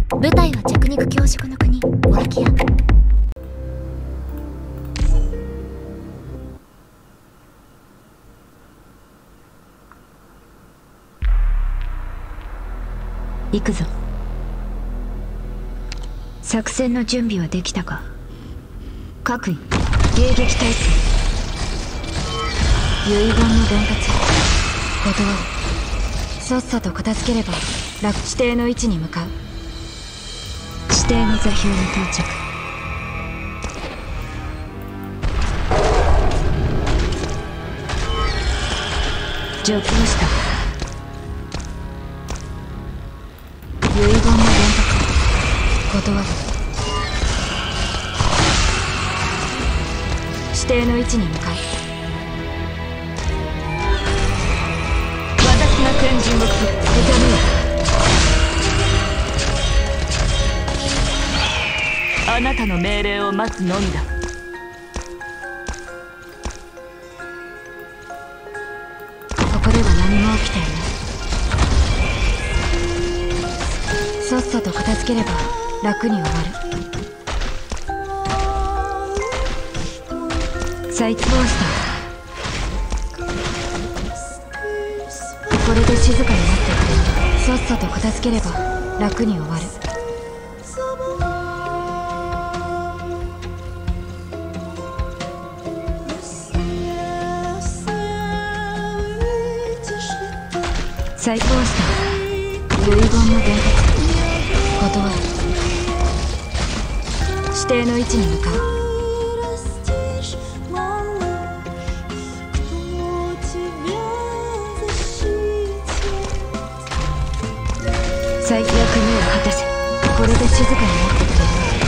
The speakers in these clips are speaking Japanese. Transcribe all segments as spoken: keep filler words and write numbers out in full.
舞台は弱肉強食の国オラキア。 行くぞ。作戦の準備はできたか。各位迎撃態勢。遺言の伝達断る。さっさと片付ければ落地底の位置に向かう。指定の座標に到着。上級した。遺言の伝達断る。指定の位置に向かう。私が先陣を切る。目覚めよ。あなたの命令を待つのみだ。ここでは何も起きていない。さっさと片付ければ楽に終わる。サイツモンスター、これで静かになってくれ。さっさと片付ければ楽に終わる。サイツモンスター、遺言の伝達断る。指定の位置に向かう。最悪目を果たせ。これで静かになってく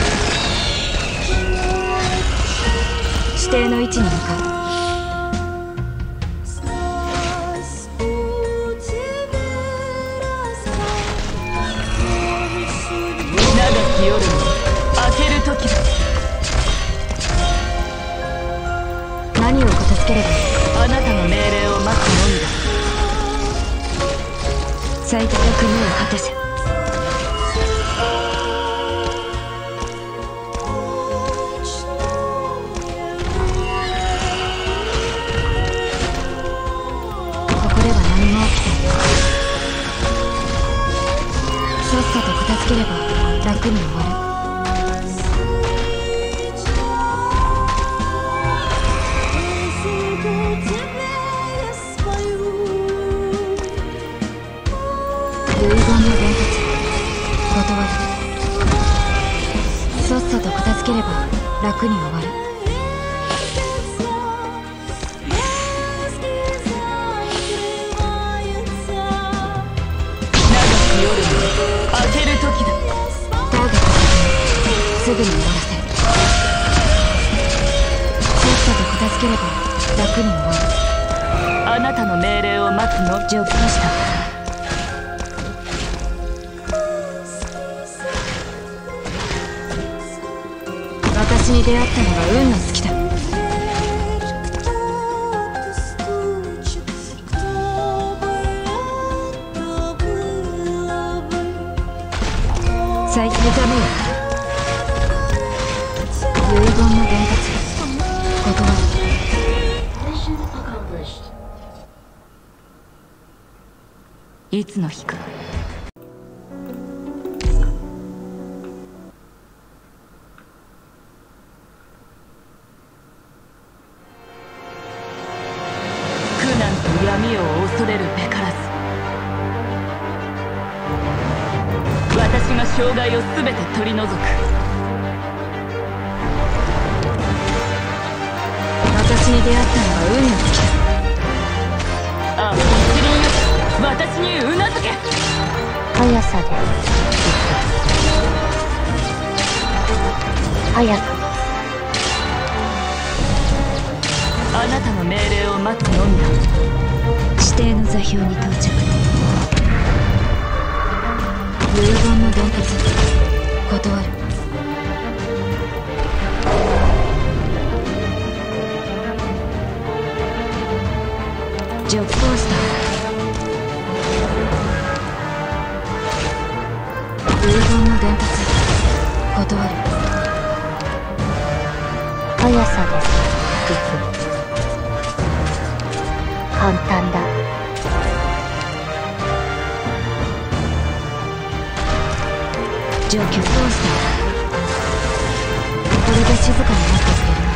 れる。指定の位置に向かう。長き夜に明ける時だ。何を片付ければ。あなたの命令を待つのみだ。最悪目を果たせ。さっさと片付ければ楽に終わる。遺言の伝達断る。さっさと片付ければ楽に終わる。すぐに終わらせる。さっさと片付ければ楽に終わる。あなたの命令を待つの。上級した。私に出会ったのが運の尽きだ。最近目覚めよ。遺言の伝達断る。いつの日か。苦難と闇を恐れるべからず、私が障害を全て取り除く。私に出会ったのは運の尽きだ。ああ、一輪よ、私にうなずけ。 速さで速く。 あなたの命令を待つのみだ。指定の座標に到着。遺言の伝達断る。ジョブコースター、遺言のの伝達断る。 速さですグフ。簡単だ。 状況どうした？これで静かになってくれるな。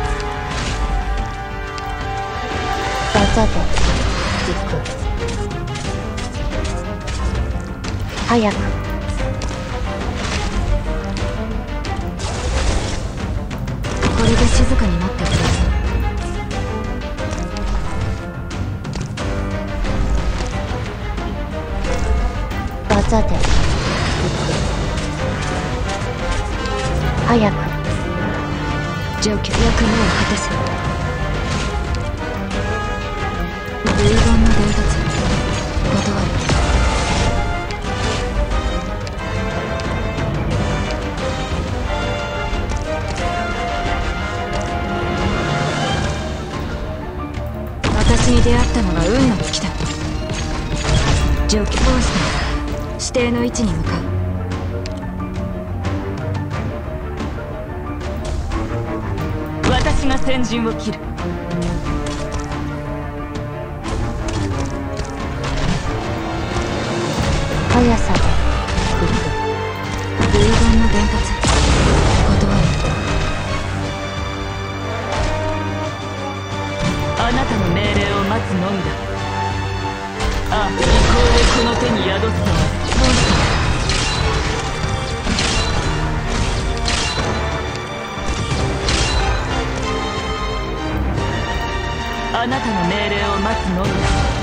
技で行く。早く。 これで静かになってくれる。 技で行く。早く。 状況役目を果たせ。遺言の伝達断る。私に出会ったのは運の尽きだ。状況どうした？指定の位置に向かう。私が先陣を切る。 速さで行く。 遺言の伝達断る。あなたの命令を待つのみだ。ああ、意向をこの手に宿すのはどうした？あなたの命令を待つのみだ。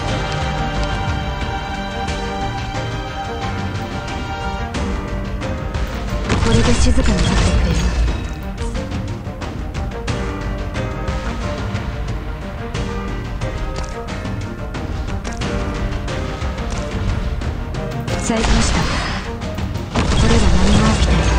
これで静かになってくれる。再開した。これは何が起きてる？